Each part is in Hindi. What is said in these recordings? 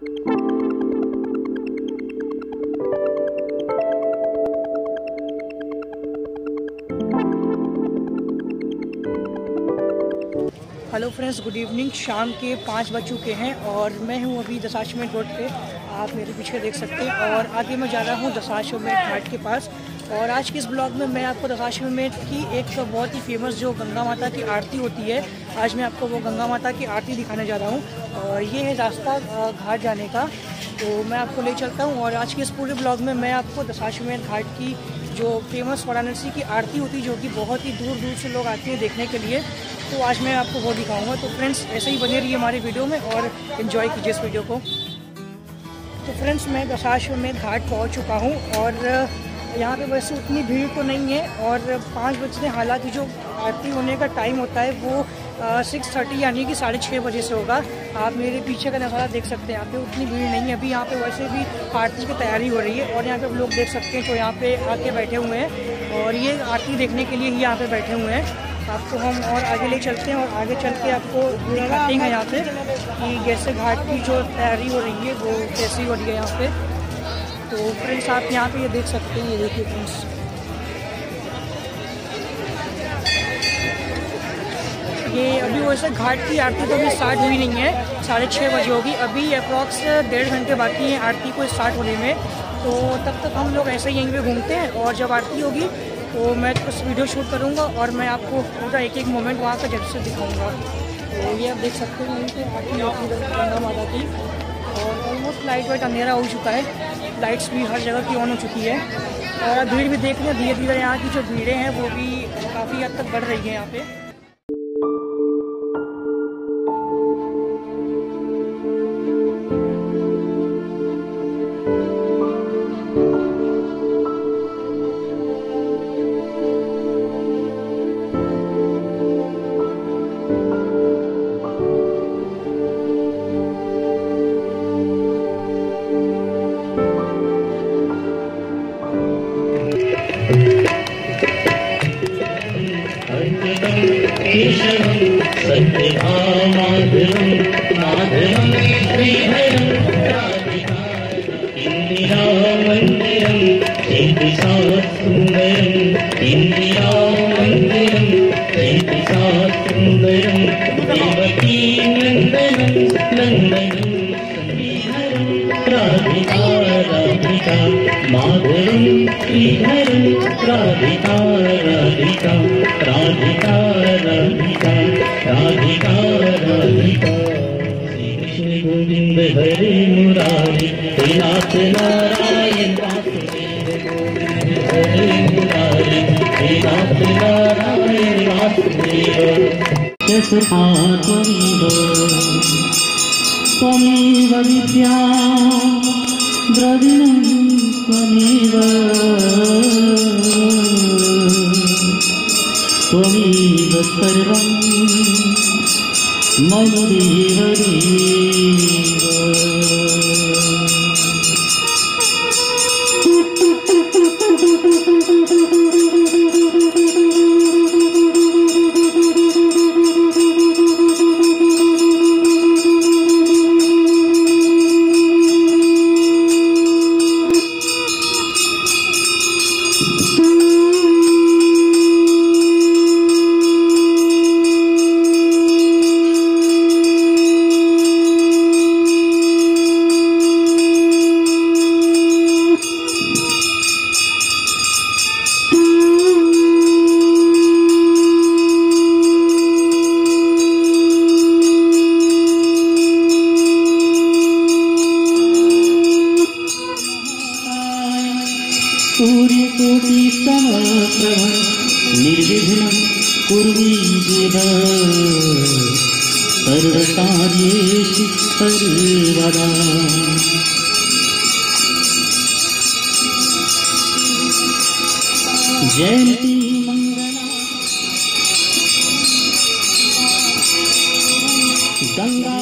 Hello friends, good evening. शाम के 5 बज चुके हैं और मैं हूं अभी दशाश्वमेध रोड पे, आप मेरे पीछे देख सकते हैं। और आगे मैं जा रहा हूं दशाश्वमेध घाट के पास। और आज के इस ब्लॉग में मैं आपको दशाश्वमेध की एक बहुत ही फेमस जो गंगा माता की आरती होती है, आज मैं आपको वो गंगा माता की आरती दिखाने जा रहा हूँ। और ये है रास्ता घाट जाने का, तो मैं आपको ले चलता हूँ। और आज के इस पूरे ब्लॉग में मैं आपको दशाश्वमेध घाट की जो फेमस वाराणसी की आरती होती है, जो कि बहुत ही दूर दूर से लोग आते हैं देखने के लिए, तो आज मैं आपको वो दिखाऊंगा। तो फ्रेंड्स, ऐसे ही बने रहिए हमारे वीडियो में और इन्जॉय कीजिए इस वीडियो को। तो फ्रेंड्स, मैं दशाश्वमेध घाट पहुंच चुका हूं और यहाँ पे वैसे उतनी भीड़ तो नहीं है। और 5 बजे, हालांकि जो आरती होने का टाइम होता है वो 6:30 यानी कि 6:30 बजे से होगा। आप मेरे पीछे का नज़ारा देख सकते हैं, यहाँ पे उतनी भीड़ नहीं है। अभी यहाँ पे वैसे भी आरती की तैयारी हो रही है और यहाँ पे लोग देख सकते हैं जो यहाँ पे आके बैठे हुए हैं और ये आरती देखने के लिए ही यहाँ पे बैठे हुए हैं। आपको हम और आगे ले चलते हैं और आगे चल के आपको दिखाते हैं यहाँ पे कि जैसे घाट की जो तैयारी हो रही है वो कैसी हो रही है यहाँ पे। तो फ्रेंड्स, आप यहाँ पे ये देख सकते हैं, ये देखिए फ्रेंड्स, ये अभी वैसे घाट की आरती तो अभी स्टार्ट हुई नहीं है, 6:30 बजे होगी। अभी अप्रॉक्स 1.5 घंटे बाकी हैं आरती को स्टार्ट होने में। तो तब तक हम लोग ऐसे ही यहीं पे घूमते हैं और जब आरती होगी तो मैं कुछ वीडियो शूट करूँगा और मैं आपको पूरा एक एक मोमेंट वहाँ का जब से दिखाऊँगा। तो ये आप देख सकते हैं यहीं पर आरती होती है गंगा माता की। और ऑलमोस्ट लाइट वाइट अंधेरा हो चुका है, लाइट्स भी हर जगह की ऑन हो चुकी है। और अब भीड़ भी देख रहे हैं, धीरे धीरे यहाँ की जो भीड़ें हैं वो भी काफ़ी हद तक बढ़ रही है यहाँ पे। गोविंद हरे मुरारी, नाथ नारायण वासुदेव। गोविंद हरे मुरारी, नाथ नारायण वासुदेव। त्वमेव विद्या द्रविणं त्वमेव सर्वं मम देव सूर्यकोटि समप्रभ निर्विघ्नं कुर्वीदेव सर्वकार्येषु सर्वदा। जयंती मंगला गंगा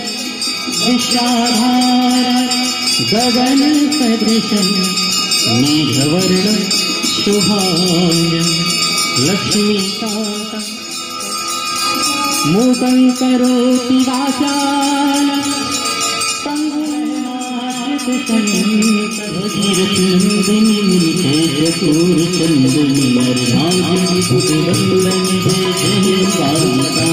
विश्वाधार गगन सदृशं मेघवर्ण शुभांगं लक्ष्मीकान्तं मूकं करोति वाचालं भगीरथ नंदिनी मुनिकेश चतुर चंदनी नरनारी बुधवंदन जय जय कालिका।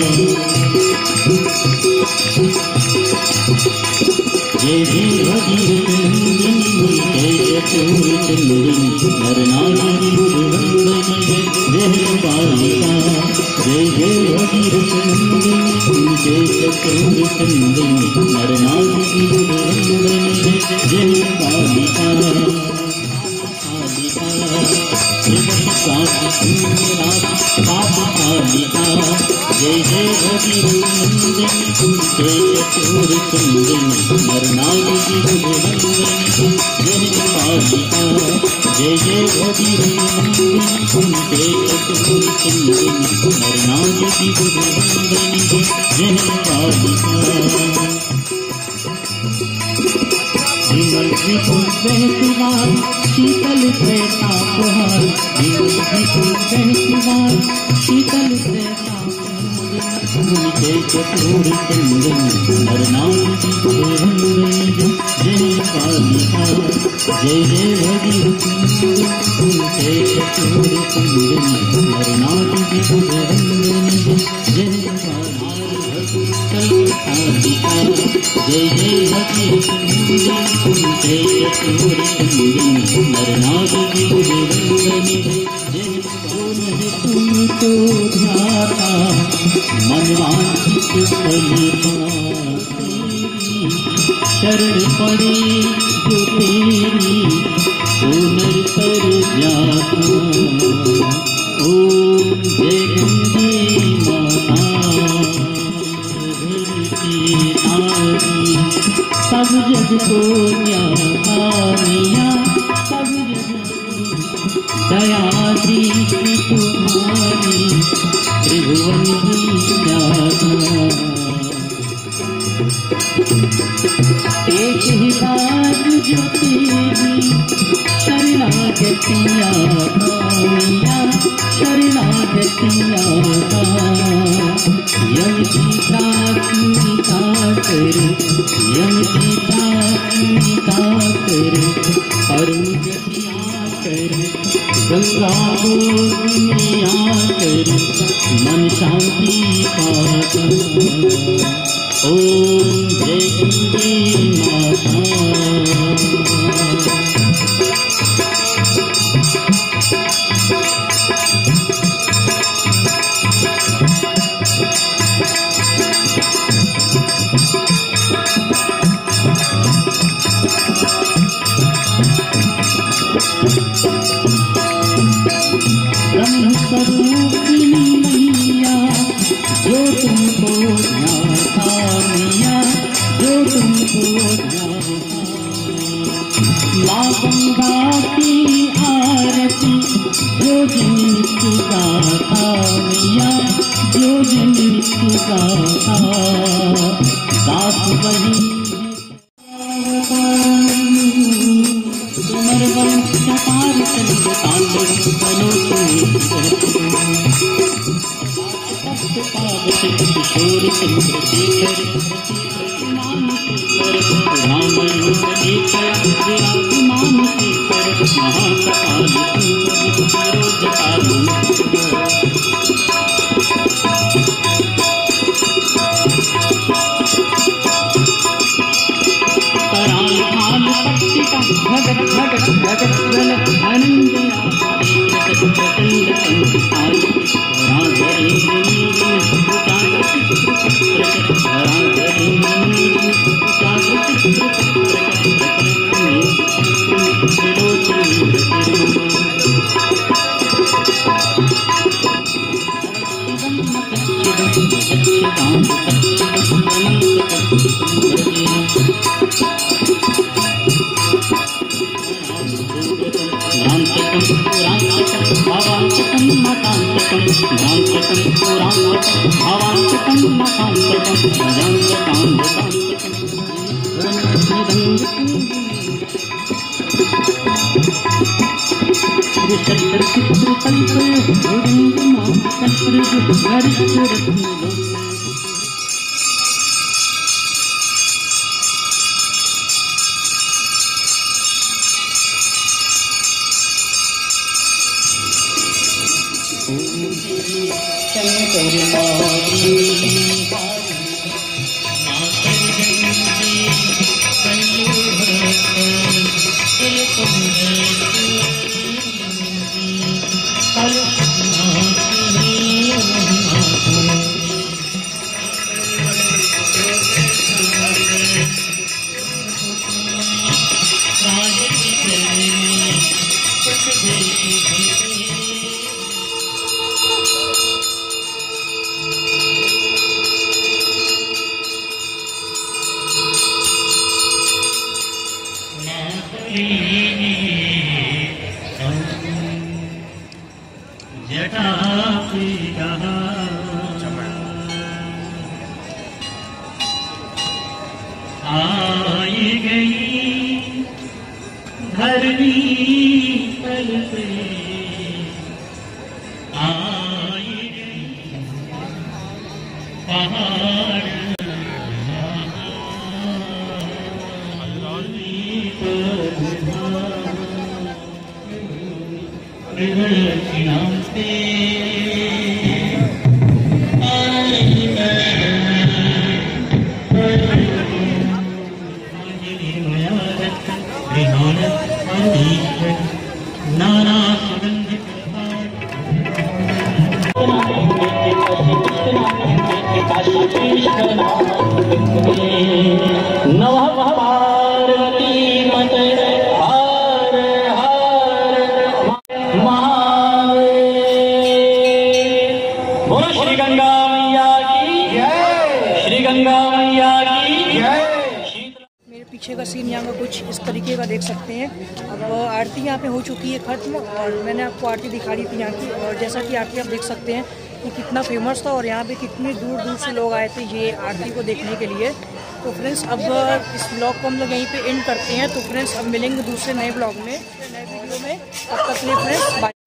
जय जय भगीरथ नंदिनी मुनिकेश चतुर चंदनी नरनारी बुधवंदन जय जय कालिका। जय जय भगीरथ नंदिनी मुनिकेश चतुर चंदनी नरनारी बुधवंदन जय जय कालिका। कालिका जय जय भगीरथ नंदिनी मुनिकेश चतुर चंदनी नरनारी बुधवंदन जय कालिका। जय जय भगीरथ नंदिनी मुनिकेश चतुर चंदनी नरनारी बुधवंदन जय कालिका। विमल विपुल बहतिवार शीतल से तापहार विमल विपुल बहतिवार शीतल से तापहार मुनिकेश चतुर चंदनी नरनारी बुधवंदन जय कालिका। जय जय भगीरथ मुनिकेश चतुर चंदनी नरनारी बुधवंदन जय कालिका। जय जय भगीरथ मुनिकेश चतुर चंदनी नरनारी बुधवंदन जय। तुमको ध्याता मन वांछित फल पातेरी शरण पड़े जो तेरी तो नर पर जाता। ओम जय गंगे माता नारी सब जग को न्याया सब जग दया दृष्टि तुम्हारी त्रिभुवन एक ही बात जो तेरी शरणागतिया भामिया शरणागतिया यम की प्राथमिका कर यम की प्राथमिका कर परम गतिया कर गंगा गोविया कर मन शांति पाता। ओम जय गंगे माता। ब्रह्मस्वरूपिणी मैया जो तुमको ध्याता मैया जो तुमको ध्याता। माँ गंगा की आरती जो जिन गाता मैया जो जिन गाता। दास बही पार चंद तांडव बनो किशोर चंद्रशेखर रामायण विराजमान शेखर महाकपाल कराल भाल पट्टिका भगत भगत भगत गलत आनंदया प्रचंड संस्थान आई गई धरनी पल पे, आई गई पहाड़ के नाम पे नाना सुगंधित नमः पार्वती मते हर हर महादेव। बोलो श्री गंगा मैया की जय, श्री गंगा मैया की जय। मेरे पीछे का सीन यहाँ का कुछ इस तरीके का देख सकते हैं। अब आरती यहाँ पे हो चुकी है ख़त्म और मैंने आपको आरती दिखा दी थी यहाँ की, और जैसा कि आरती आप देख सकते हैं कि कितना फेमस था और यहाँ पे कितनी दूर दूर से लोग आए थे ये आरती को देखने के लिए। तो फ्रेंड्स अब इस ब्लॉग को हम लोग यहीं पे एंड करते हैं। तो फ्रेंड्स अब मिलेंगे दूसरे नए ब्लॉग में, नए वीडियो में। तब तक के लिए फ्रेंड्स बाय।